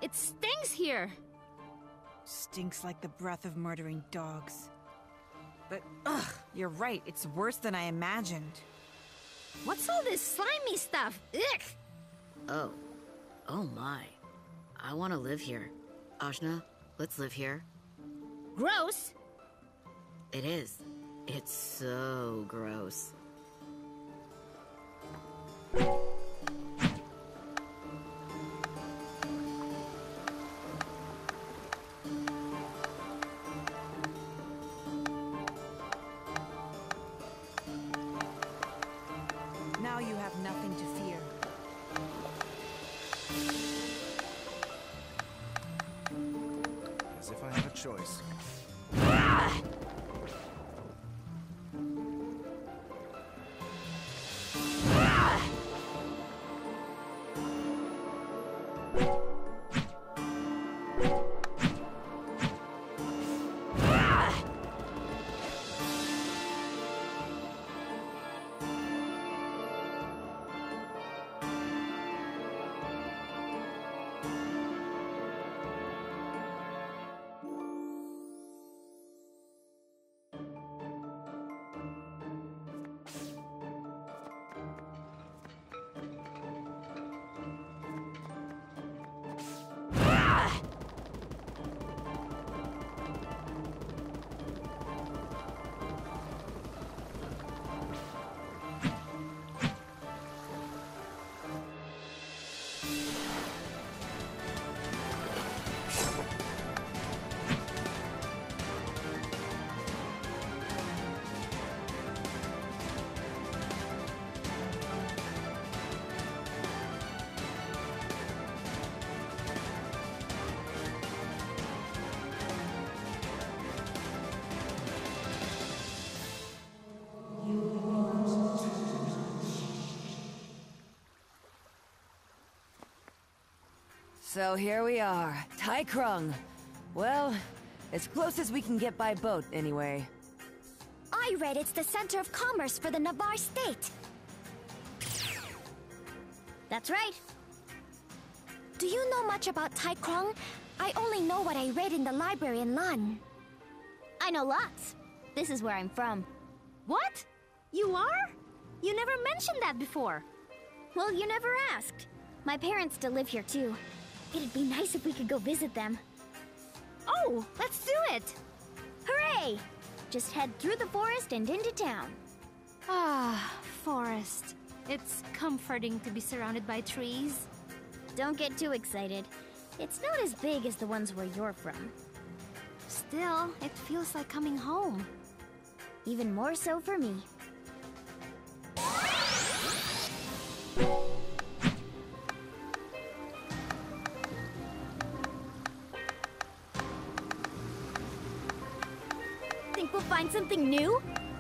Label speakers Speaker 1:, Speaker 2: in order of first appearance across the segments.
Speaker 1: It stinks here!
Speaker 2: Stinks like the breath of murdering dogs. But, ugh, you're right, it's worse than I imagined.
Speaker 1: What's all this slimy stuff? Ugh!
Speaker 3: Oh. Oh my. I want to live here. Ajna, let's live here.
Speaker 1: Gross!
Speaker 3: It is. It's so gross.
Speaker 2: Now you have nothing to fear.
Speaker 4: As if I have a choice.
Speaker 5: So here we are, Tai Krung. Well, as close as we can get by boat, anyway.
Speaker 6: I read it's the center of commerce for the Navarre state.
Speaker 1: That's right.
Speaker 6: Do you know much about Tai Krung? I only know what I read in the library in Lan.
Speaker 1: I know lots. This is where I'm from. What? You are? You never mentioned that before.
Speaker 6: Well, you never asked. My parents still live here too. It'd be nice if we could go visit them.
Speaker 1: Oh, let's do it!
Speaker 6: Hooray! Just head through the forest and into town.
Speaker 1: Ah, forest. It's comforting to be surrounded by trees.
Speaker 6: Don't get too excited. It's not as big as the ones where you're from.
Speaker 1: Still, it feels like coming home.
Speaker 6: Even more so for me. Think we'll find something new?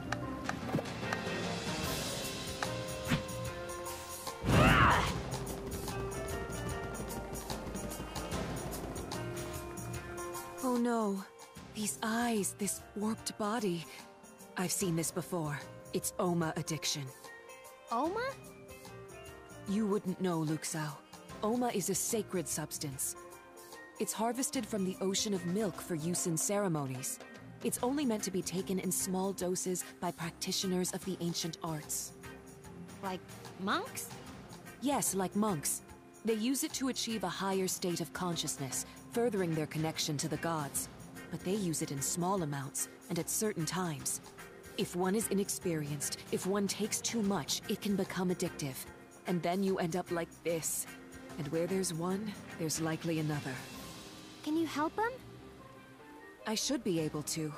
Speaker 5: Oh no. These eyes, this warped body. I've seen this before. It's Oma addiction.
Speaker 1: Oma?
Speaker 5: You wouldn't know, Luxao. Oma is a sacred substance. It's harvested from the ocean of milk for use in ceremonies. It's only meant to be taken in small doses by practitioners of the ancient arts.
Speaker 1: Like monks?
Speaker 5: Yes, like monks. They use it to achieve a higher state of consciousness, furthering their connection to the gods. But they use it in small amounts, and at certain times. If one is inexperienced, if one takes too much, it can become addictive. And then you end up like this. And where there's one, there's likely another.
Speaker 6: Can you help him?
Speaker 5: I should be able to.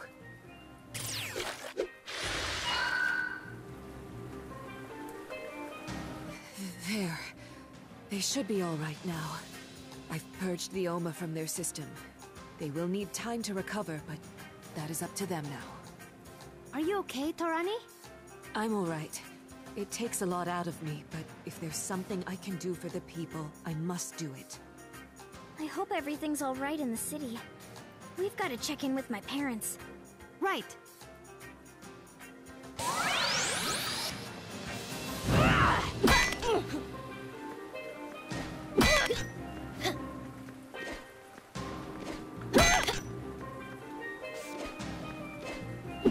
Speaker 5: There. They should be all right now. I've purged the Oma from their system. They will need time to recover, but that is up to them now.
Speaker 1: Are you okay, Torani?
Speaker 5: I'm all right. It takes a lot out of me, but if there's something I can do for the people, I must do it.
Speaker 6: I hope everything's all right in the city. We've got to check in with my parents.
Speaker 1: Right.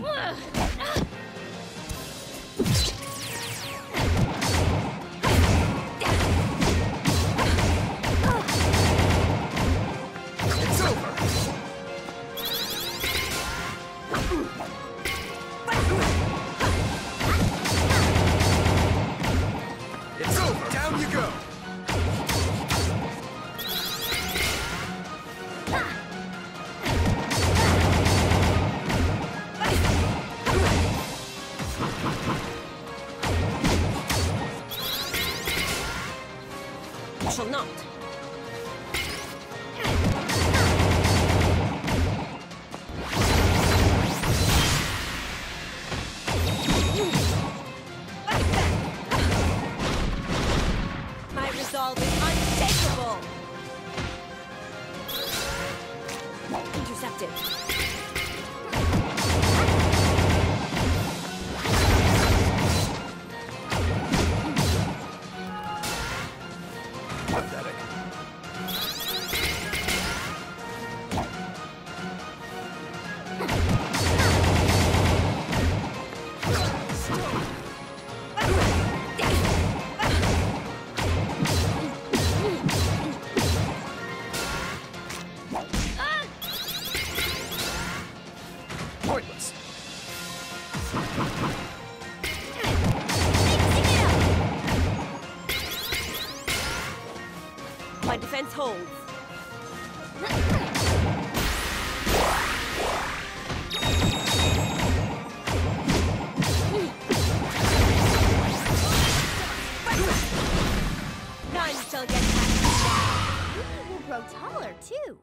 Speaker 4: It's over! It's over! Down you go!
Speaker 2: You shall not. My resolve is unshakable. Intercepted.
Speaker 4: Pathetic. Pointless.
Speaker 2: My defense holds. None shall get past me.
Speaker 1: You will grow taller, too.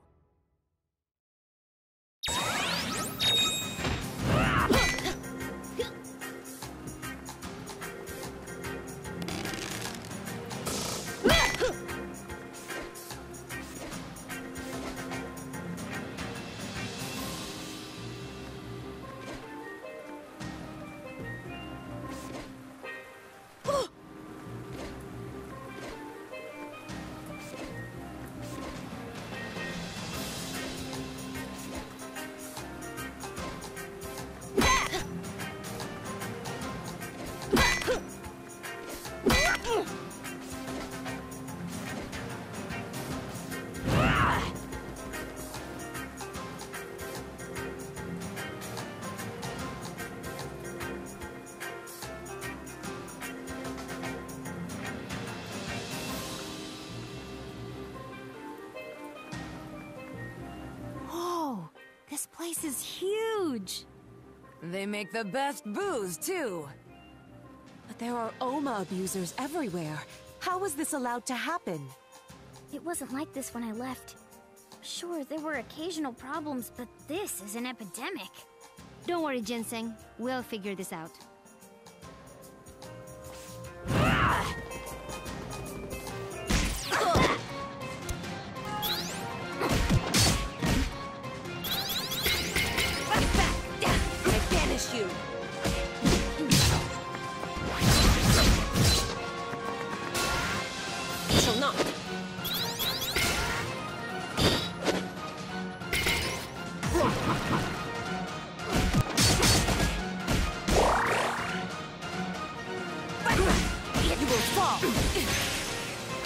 Speaker 5: Whoa, this place is huge. They make the best booze, too. But there are Oma abusers everywhere. How was this allowed to happen?
Speaker 1: It wasn't like this when I left. Sure, there were occasional problems, but this is an epidemic. Don't worry, Ginseng. We'll figure this out.
Speaker 2: I banish you. You shall not. You will fall.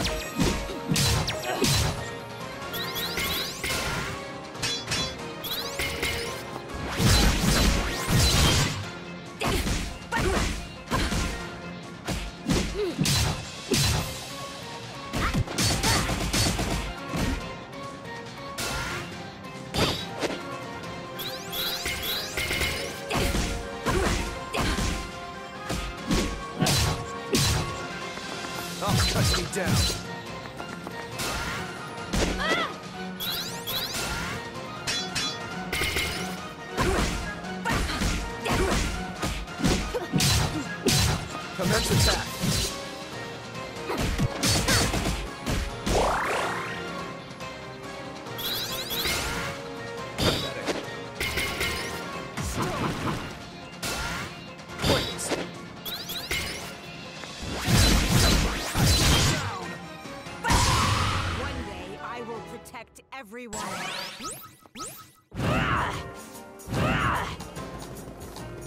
Speaker 4: Oh, cut me down. Commence attack. Pointless.
Speaker 2: One day I will protect everyone.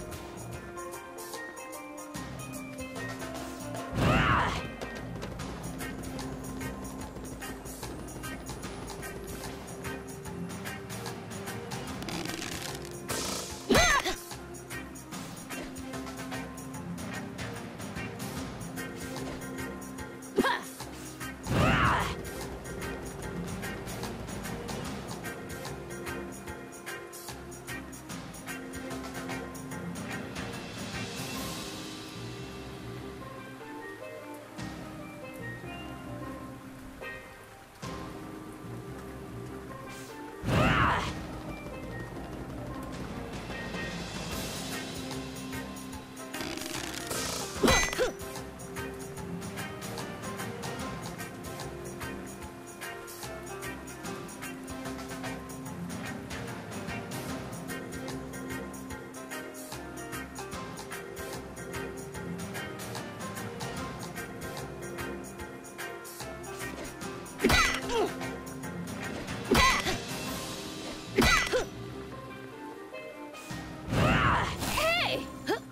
Speaker 1: Hey!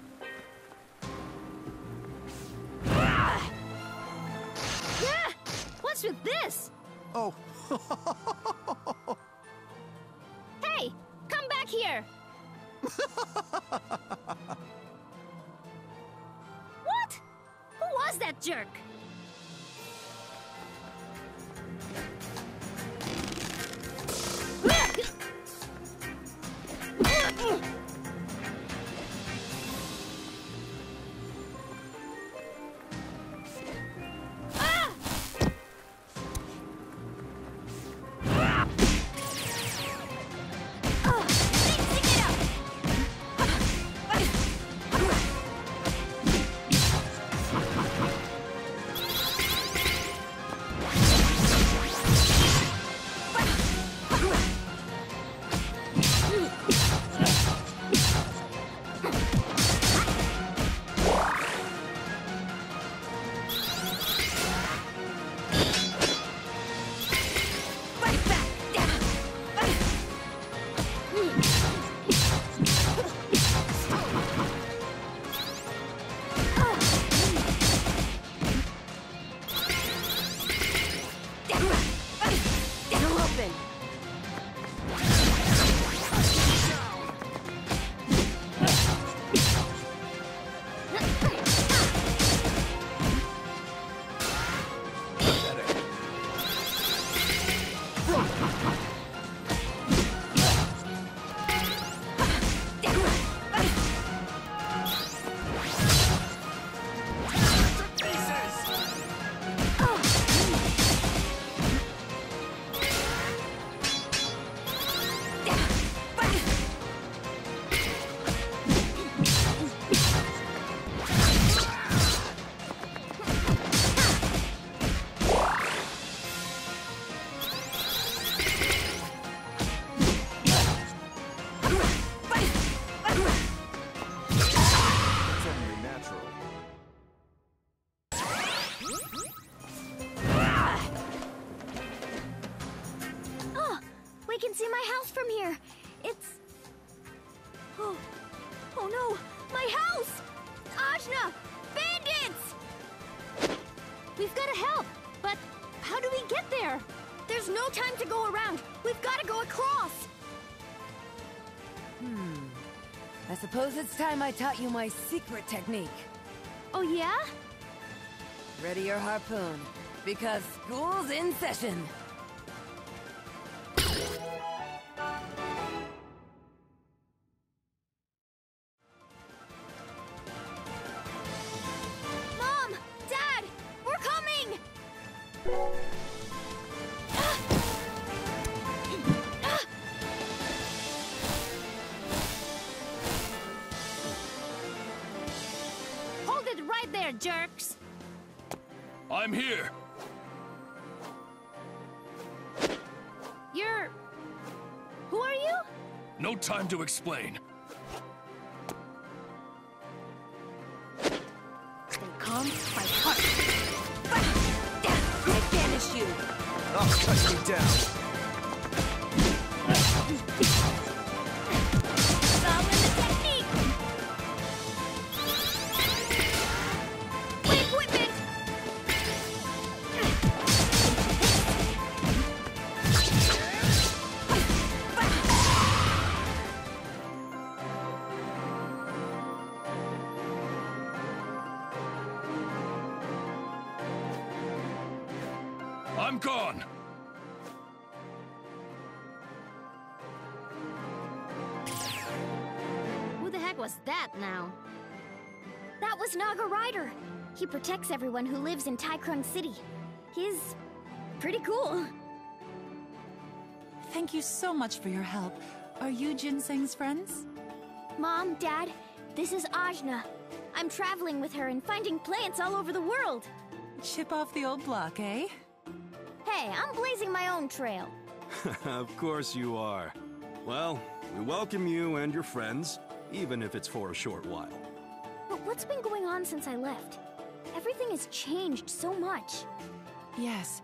Speaker 1: Yeah! What's with this?
Speaker 4: Oh.
Speaker 1: Hey! Come back here! What? Who was that jerk?
Speaker 6: Oh no! My house! Ajna! Bandits!
Speaker 1: We've got to help, but how do we get there?
Speaker 6: There's no time to go around. We've got to go across.
Speaker 7: I suppose it's time I taught you my secret technique.
Speaker 1: Oh yeah?
Speaker 7: Ready your harpoon, because school's in session.
Speaker 6: Mom! Dad! We're coming!
Speaker 1: Hold it right there, jerks!
Speaker 4: I'm here.
Speaker 1: You're... Who are you?
Speaker 4: No time to explain.
Speaker 1: Stay calm, fight hard.
Speaker 7: I banish you!
Speaker 4: I'll cut you down.
Speaker 6: Follow the technique! Equipment!
Speaker 4: I'm gone.
Speaker 1: Who the heck was that now?
Speaker 6: That was Naga Rider. He protects everyone who lives in Taikrung City. He's pretty cool.
Speaker 2: Thank you so much for your help. Are you Ginseng's friends?
Speaker 6: Mom, Dad, this is Ajna. I'm traveling with her and finding plants all over the world.
Speaker 2: Chip off the old block, eh?
Speaker 6: Hey, I'm blazing my own trail.
Speaker 8: Of course you are. Well, we welcome you and your friends, even if it's for a short while.
Speaker 6: But what's been going on since I left? Everything has changed so much.
Speaker 2: Yes.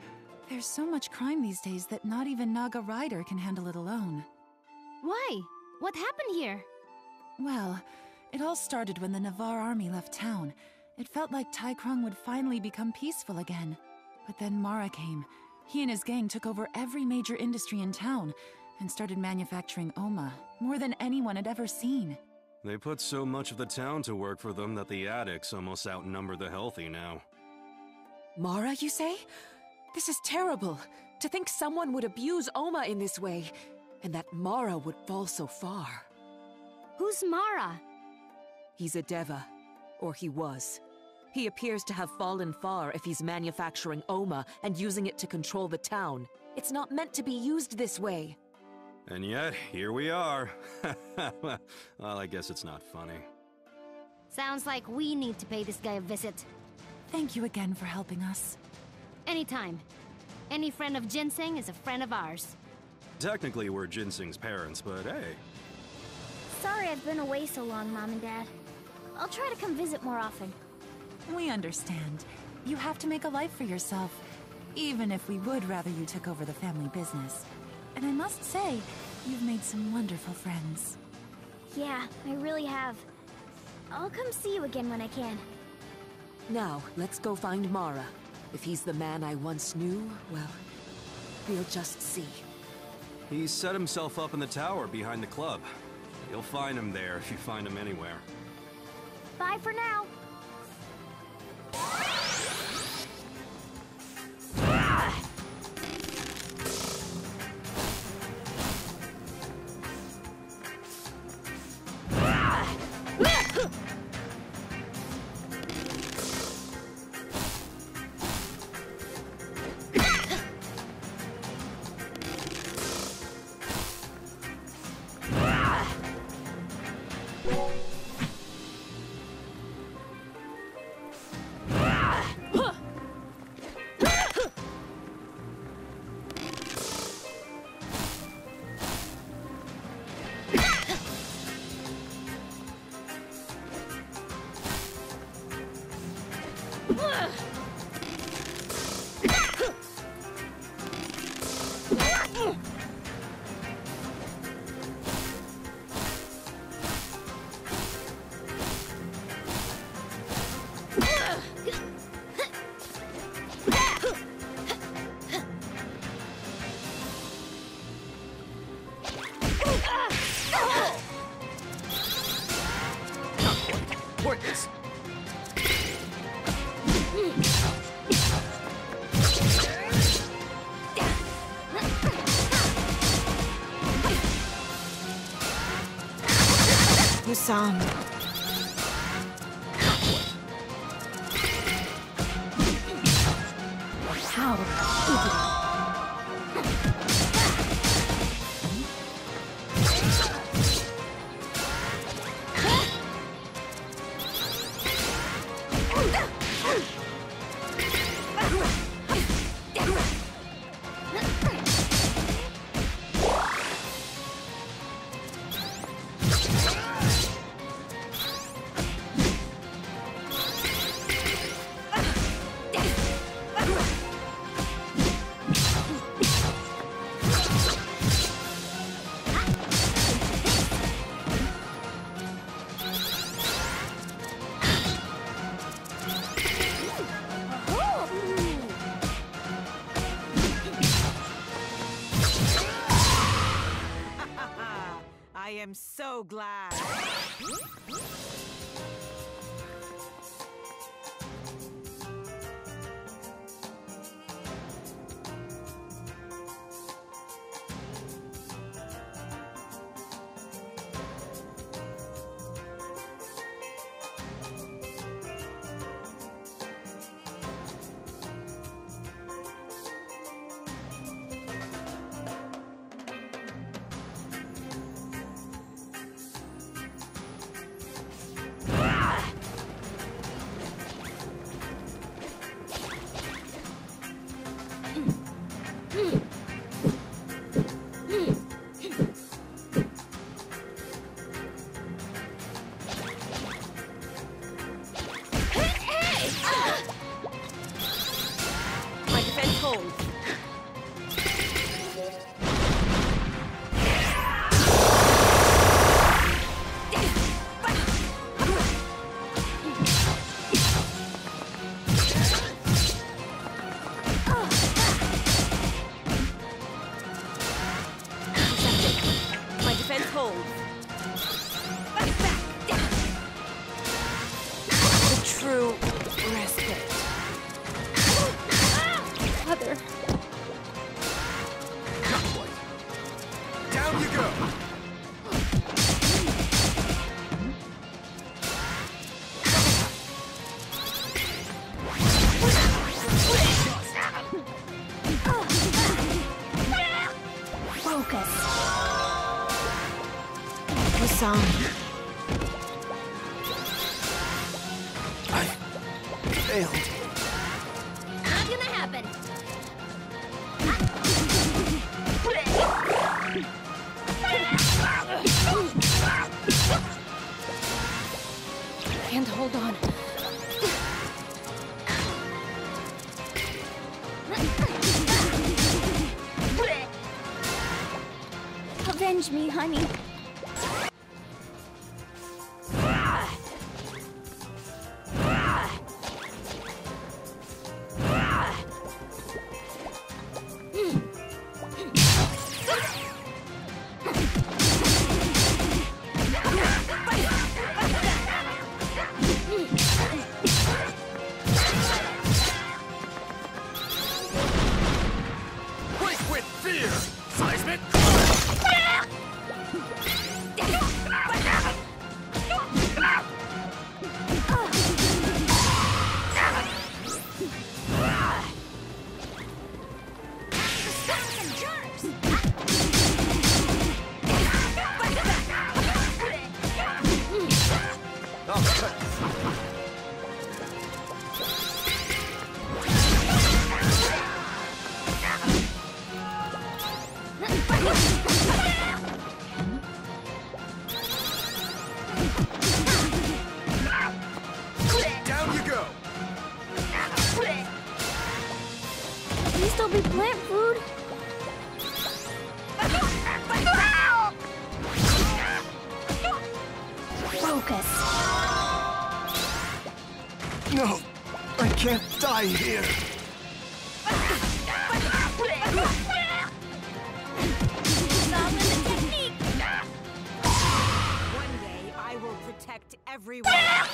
Speaker 9: There's so much crime these days that not even Naga Rider can handle it alone.
Speaker 1: Why? What happened here?
Speaker 9: Well, it all started when the Navarre army left town. It felt like Tai Krung would finally become peaceful again. But then Mara came. He and his gang took over every major industry in town and started manufacturing Oma, more than anyone had ever seen.
Speaker 8: They put so much of the town to work for them that the addicts almost outnumber the healthy now.
Speaker 5: Mara, you say? This is terrible. To think someone would abuse Oma in this way, and that Mara would fall so far.
Speaker 1: Who's Mara?
Speaker 5: He's a Deva, or he was. He appears to have fallen far if he's manufacturing Oma and using it to control the town. It's not meant to be used this way.
Speaker 8: And yet, here we are. Well, I guess it's not funny.
Speaker 1: Sounds like we need to pay this guy a visit.
Speaker 9: Thank you again for helping us.
Speaker 1: Anytime. Any friend of Ginseng is a friend of ours.
Speaker 8: Technically, we're Ginseng's parents, but hey.
Speaker 6: Sorry I've been away so long, Mom and Dad. I'll try to come visit more often.
Speaker 9: We understand. You have to make a life for yourself, even if we would rather you took over the family business. And I must say, you've made some wonderful friends.
Speaker 6: Yeah, I really have. I'll come see you again when I can.
Speaker 5: Now, let's go find Mara. If he's the man I once knew, well, we'll just see.
Speaker 8: He set himself up in the tower behind the club. You'll find him there if you find him anywhere.
Speaker 6: Bye for now.
Speaker 2: Some. I'm so glad.
Speaker 4: I failed.
Speaker 6: Not gonna happen.
Speaker 5: Can't hold on.
Speaker 6: Avenge me, honey.
Speaker 4: Quake with fear! Seismic! Down you go!
Speaker 6: Please don't be plant food. Focus.
Speaker 4: No! I can't die here!
Speaker 2: One day, I will protect everyone.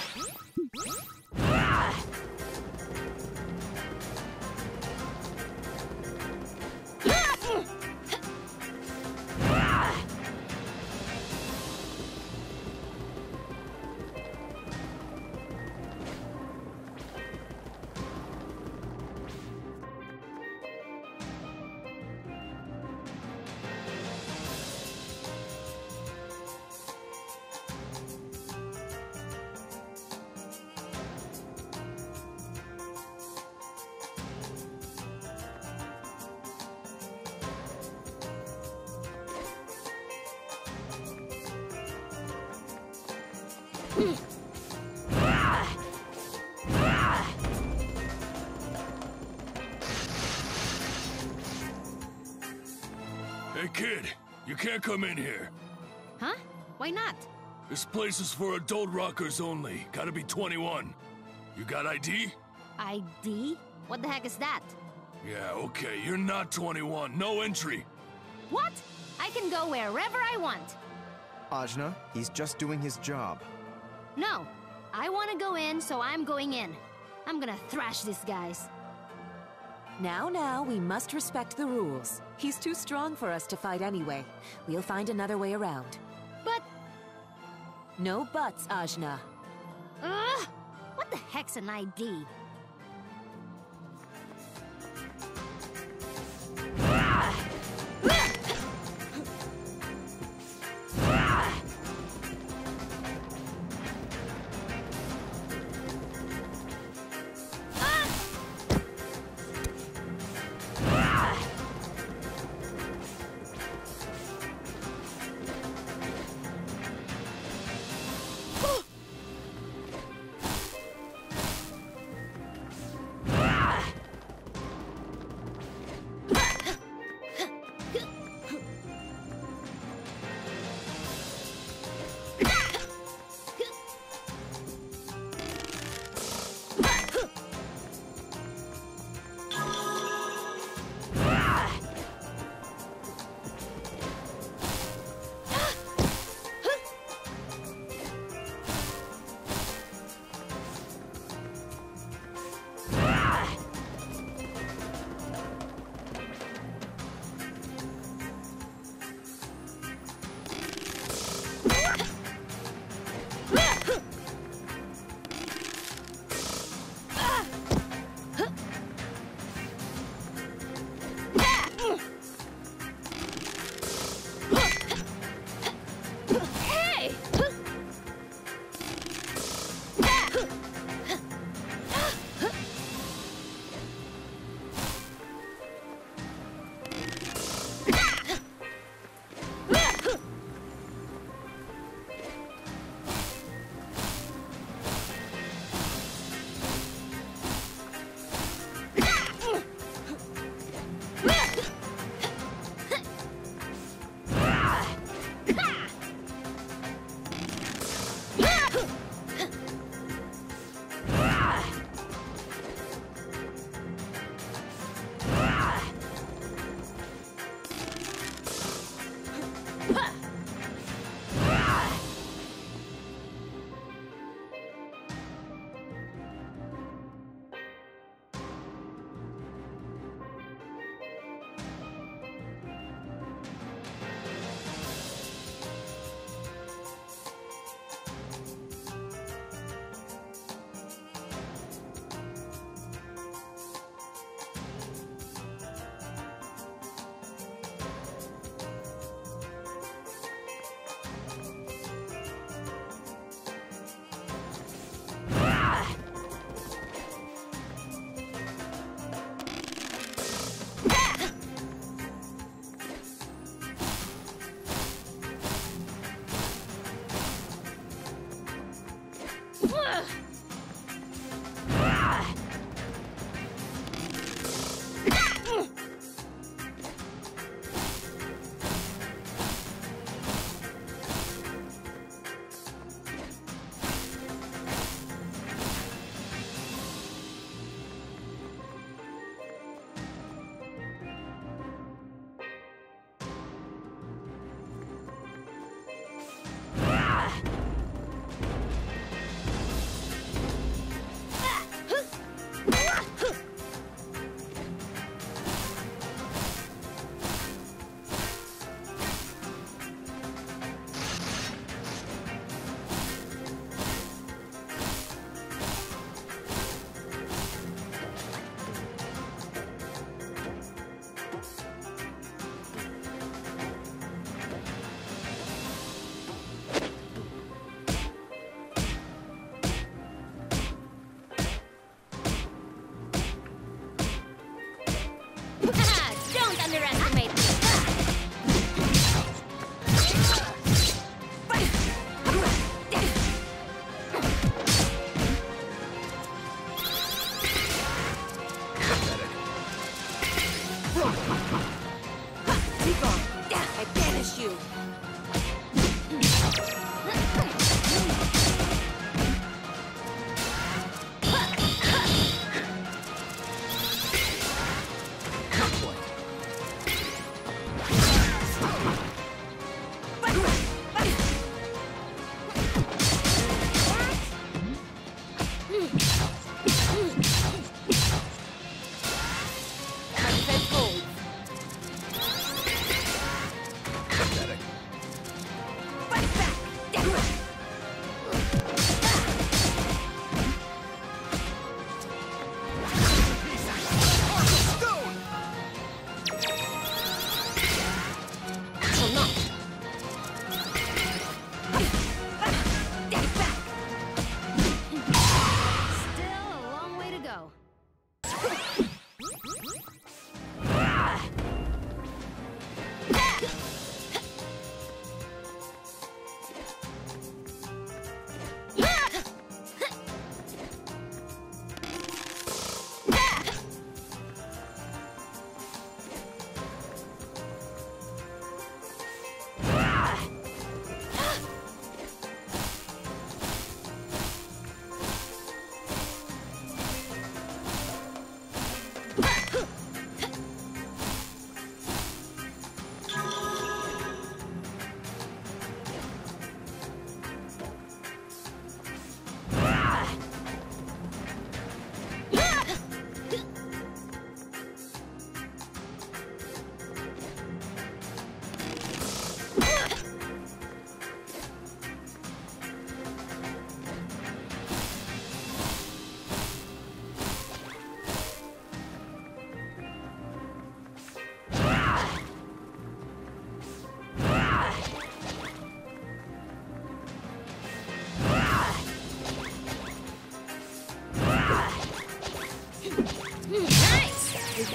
Speaker 4: Hey kid, you can't come in here.
Speaker 1: Huh? Why not?
Speaker 4: This place is for adult rockers only. Gotta be 21. You got ID?
Speaker 1: ID? What the heck is that?
Speaker 4: Yeah, okay, you're not 21. No entry.
Speaker 1: What? I can go wherever I want.
Speaker 10: Ajna, he's just doing his job.
Speaker 1: No, I want to go in, so I'm going in. I'm gonna thrash these guys.
Speaker 5: Now, we must respect the rules. He's too strong for us to fight anyway. We'll find another way around.
Speaker 1: But...
Speaker 5: No buts, Ajna.
Speaker 1: Ugh! What the heck's an ID?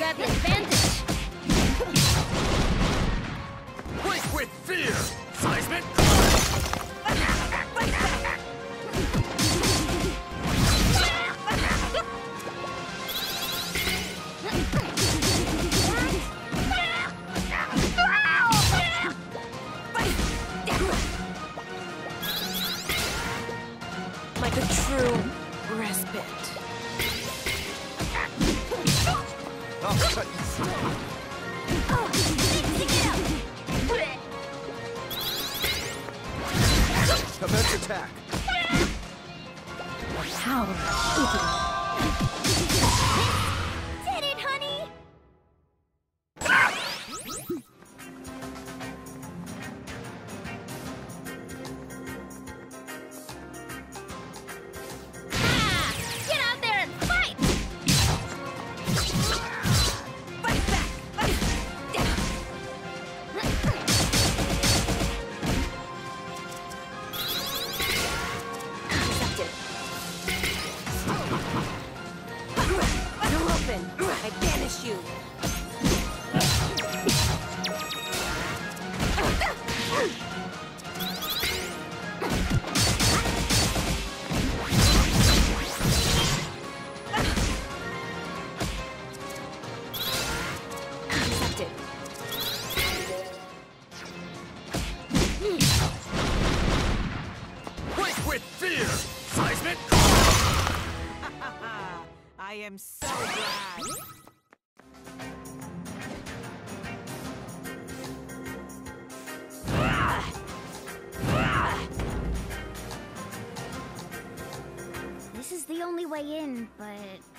Speaker 1: got the advantage.
Speaker 4: Quake with fear! Seismic!
Speaker 5: Like a true respite.
Speaker 10: I'll cut you through. Commence attack.
Speaker 5: Power.
Speaker 6: Did it, honey?
Speaker 1: Get out there and fight!
Speaker 2: Fight back!
Speaker 5: You're open. I banish you. Accepted.
Speaker 4: Quake with fear! Seismic!
Speaker 2: I am so glad.
Speaker 6: This is the only way in, but...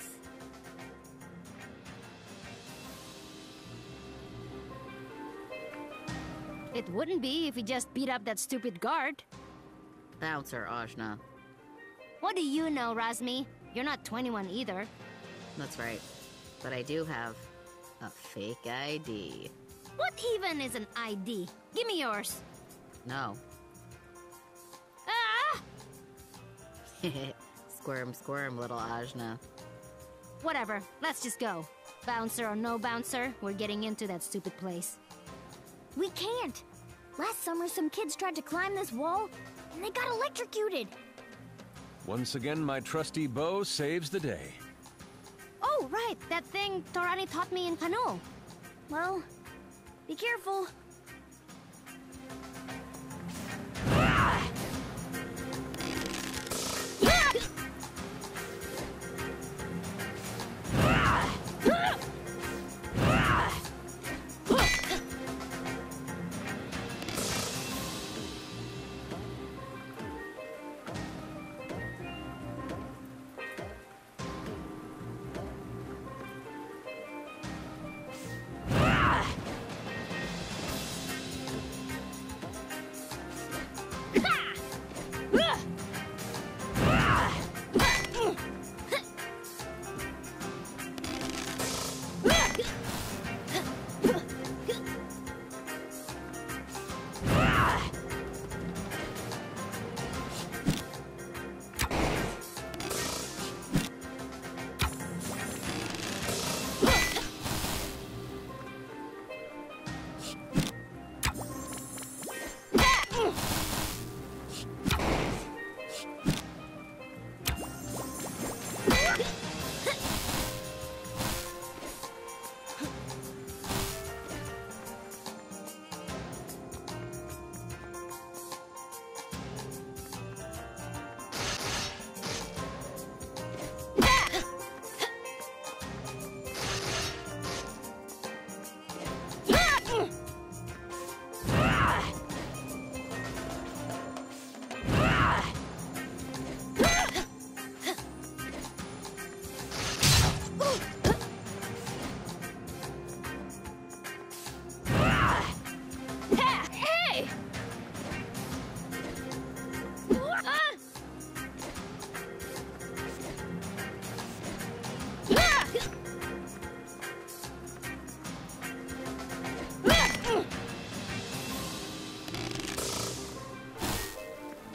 Speaker 1: It wouldn't be if he just beat up that stupid guard.
Speaker 3: Bouncer, Ajna.
Speaker 1: What do you know, Razmi? You're not 21 either.
Speaker 3: That's right. But I do have a fake ID.
Speaker 1: What even is an ID? Give me yours.
Speaker 3: No.
Speaker 1: Ah!
Speaker 3: Squirm, squirm, little Ajna.
Speaker 1: Whatever, let's just go. Bouncer or no bouncer, we're getting into that stupid place.
Speaker 6: We can't! Last summer, some kids tried to climb this wall, and they got electrocuted.
Speaker 8: Once again, my trusty bow saves the day.
Speaker 1: Oh, right, that thing Torani taught me in canoe.
Speaker 6: Well, be careful.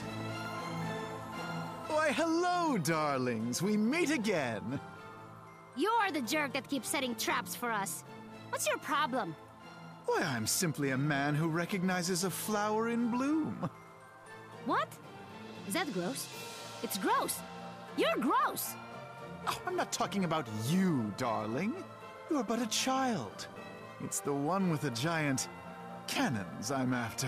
Speaker 11: Why, hello, darlings. We meet again.
Speaker 1: You're the jerk that keeps setting traps for us. What's your problem?
Speaker 11: Why, I'm simply a man who recognizes a flower in bloom.
Speaker 1: What? Is that gross? It's gross. You're gross.
Speaker 11: Oh, I'm not talking about you, darling. You're but a child. It's the one with the giant cannons I'm after.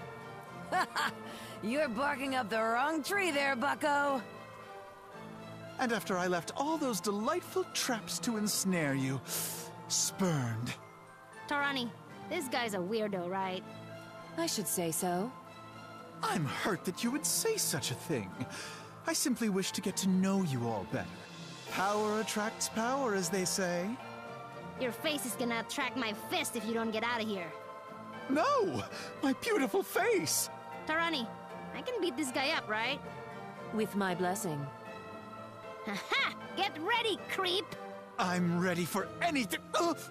Speaker 7: You're barking up the wrong tree there, bucko.
Speaker 11: And after I left all those delightful traps to ensnare you, spurned.
Speaker 1: Taurani, this guy's a weirdo, right?
Speaker 5: I should say so.
Speaker 11: I'm hurt that you would say such a thing. I simply wish to get to know you all better. Power attracts power, as they say.
Speaker 1: Your face is gonna attract my fist if you don't get out of here.
Speaker 11: No! My beautiful face!
Speaker 1: Taurani, I can beat this guy up, right?
Speaker 5: With my blessing.
Speaker 1: Haha! Get ready, creep!
Speaker 11: I'm ready for anything.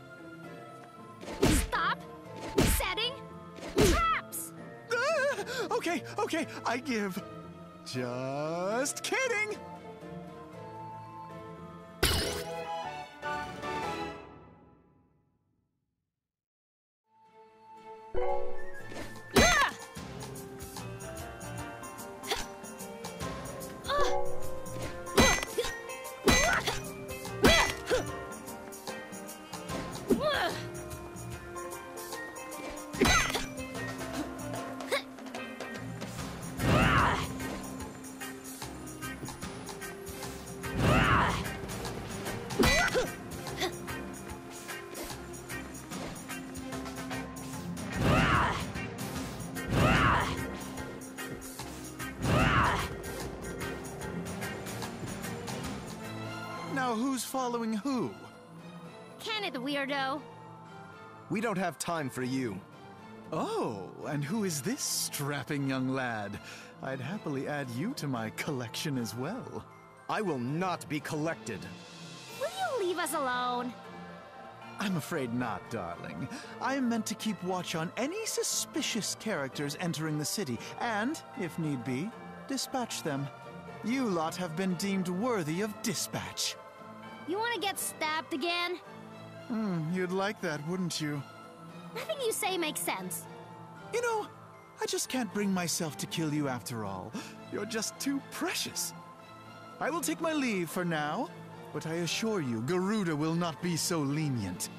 Speaker 1: Stop setting traps!
Speaker 11: Okay, I give. Just kidding! Now who's following who?
Speaker 1: Kenneth, weirdo.
Speaker 10: We don't have time for you.
Speaker 11: Oh, and who is this strapping young lad? I'd happily add you to my collection as well.
Speaker 10: I will not be collected.
Speaker 1: Will you leave us alone?
Speaker 11: I'm afraid not, darling. I'm meant to keep watch on any suspicious characters entering the city, and, if need be, dispatch them. You lot have been deemed worthy of dispatch.
Speaker 1: You want to get stabbed again?
Speaker 11: You'd like that, wouldn't you?
Speaker 1: Nothing you say makes sense.
Speaker 11: You know, I just can't bring myself to kill you after all. You're just too precious. I will take my leave for now, but I assure you, Garuda will not be so lenient.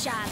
Speaker 6: shot.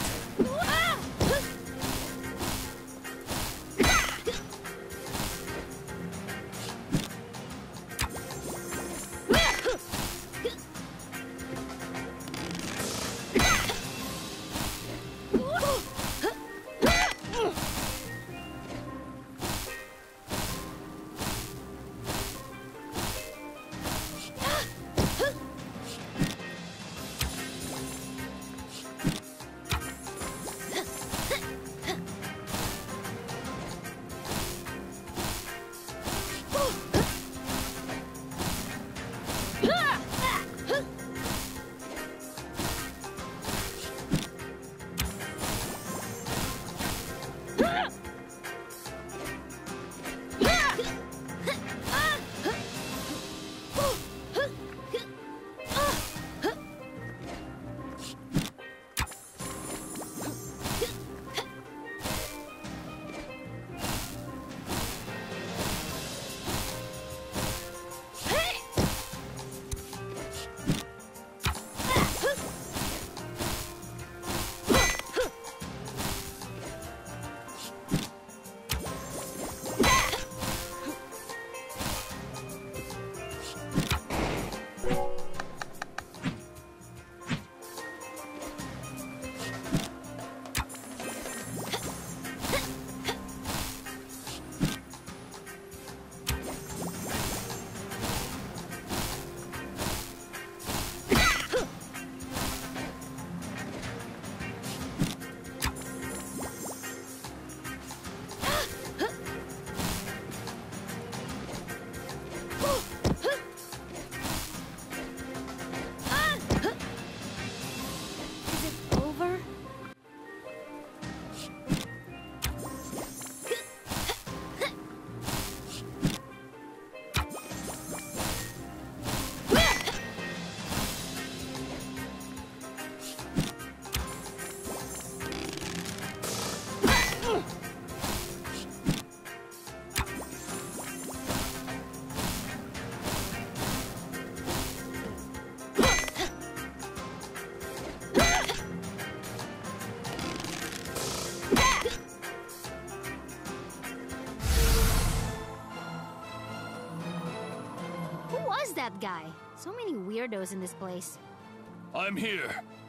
Speaker 1: That guy. So many weirdos in this place.
Speaker 4: I'm here.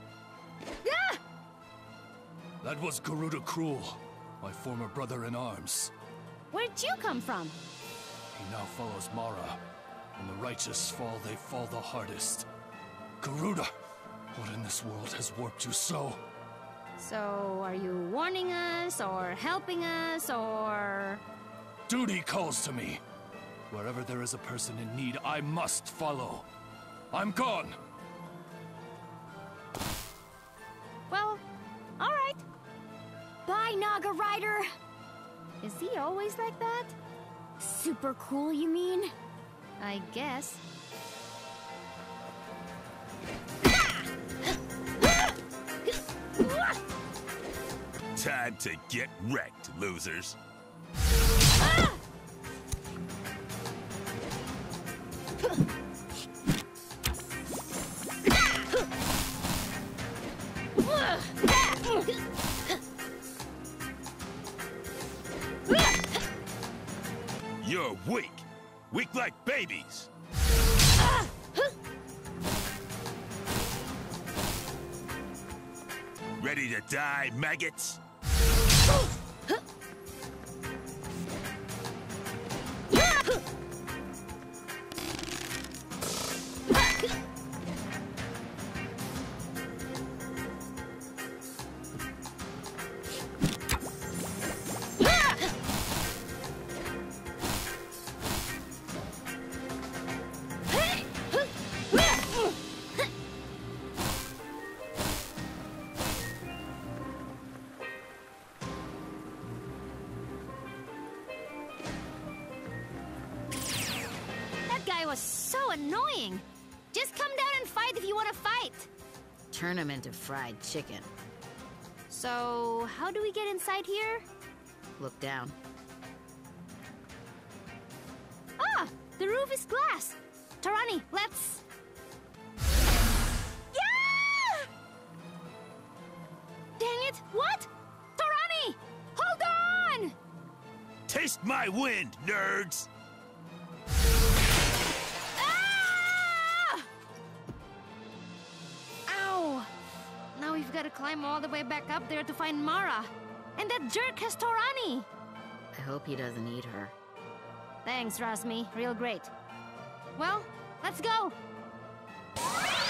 Speaker 1: Ah!
Speaker 4: That was Garuda Cruel, my former brother in arms.
Speaker 1: Where'd you come from?
Speaker 4: He now follows Mara. When the righteous fall, they fall the hardest. Garuda, what in this world has warped you so?
Speaker 1: So, are you warning us, or helping us, or...
Speaker 4: Duty calls to me. Wherever there is a person in need, I must follow. I'm gone!
Speaker 1: Well, alright.
Speaker 6: Bye, Naga Rider!
Speaker 1: Is he always like that?
Speaker 6: Super cool, you mean?
Speaker 1: I guess.
Speaker 12: Time to get wrecked, losers. You're weak. Weak like babies. Ready to die, maggots?
Speaker 1: Was so annoying. Just come down and fight if you want to fight.
Speaker 3: Turn him into fried chicken.
Speaker 1: So, how do we get inside here?
Speaker 3: Look down.
Speaker 1: Ah! The roof is glass. Tarani, let's...
Speaker 12: Against my wind, nerds!
Speaker 1: Ah! Ow! Now we've got to climb all the way back up there to find Mara. And that jerk has Torani!
Speaker 3: I hope he doesn't eat her.
Speaker 1: Thanks, Rasmi. Real great. Well, let's go!